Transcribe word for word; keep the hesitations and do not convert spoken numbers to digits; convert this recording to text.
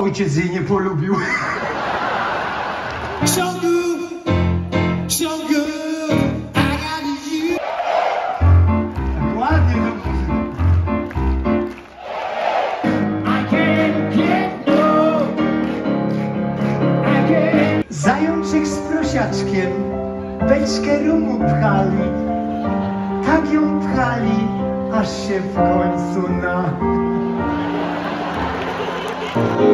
ojciec jej nie polubił. So good, so good, I got you. Tak ładnie to muzyka. I can't get no, I can't. Zajączek z prosiaczkiem beczkę rumu pchali. Tak ją pchali, aż się w końcu na...